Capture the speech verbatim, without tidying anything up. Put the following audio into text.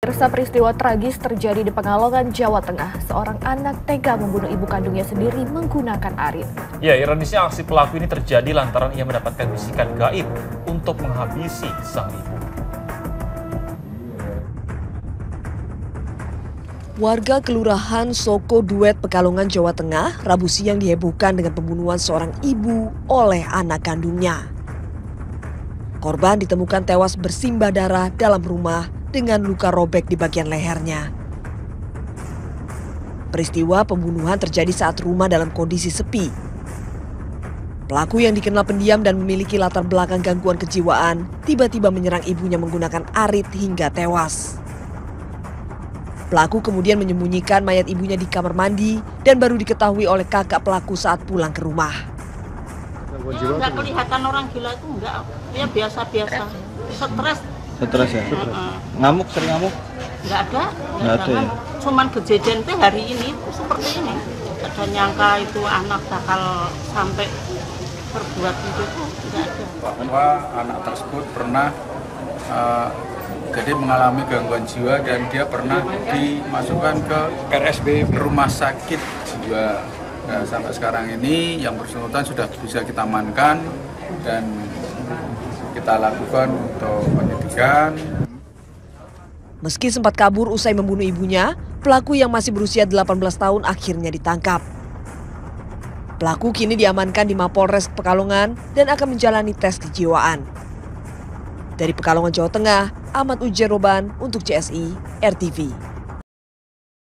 Pemirsa, peristiwa tragis terjadi di Pekalongan, Jawa Tengah. Seorang anak tega membunuh ibu kandungnya sendiri menggunakan arit. Ya, ironisnya aksi pelaku ini terjadi lantaran ia mendapatkan bisikan gaib untuk menghabisi sang ibu. Warga Kelurahan Soko Duet, Pekalongan, Jawa Tengah, Rabu siang dihebohkan dengan pembunuhan seorang ibu oleh anak kandungnya. Korban ditemukan tewas bersimbah darah dalam rumah dengan luka robek di bagian lehernya. Peristiwa pembunuhan terjadi saat rumah dalam kondisi sepi. Pelaku yang dikenal pendiam dan memiliki latar belakang gangguan kejiwaan tiba-tiba menyerang ibunya menggunakan arit hingga tewas. Pelaku kemudian menyembunyikan mayat ibunya di kamar mandi dan baru diketahui oleh kakak pelaku saat pulang ke rumah. Ya, enggak kelihatan orang gila itu enggak, ya biasa-biasa, stres. Stres ya? Uh -uh. Ngamuk, sering ngamuk? Enggak ada, enggak ada ya? Cuman kejadian teh hari ini tuh seperti ini. Ada nyangka itu anak bakal sampai berbuat itu tuh enggak ada. Bahwa anak tersebut pernah uh, jadi mengalami gangguan jiwa dan dia pernah dimasukkan ke R S B rumah sakit jiwa. Nah, sampai sekarang ini yang bersangkutan sudah bisa kita amankan dan kita lakukan untuk penyidikan. Meski sempat kabur usai membunuh ibunya, pelaku yang masih berusia delapan belas tahun akhirnya ditangkap. Pelaku kini diamankan di Mapolres Pekalongan dan akan menjalani tes kejiwaan. Dari Pekalongan, Jawa Tengah, Ahmad Ujeroban untuk C S I R T V.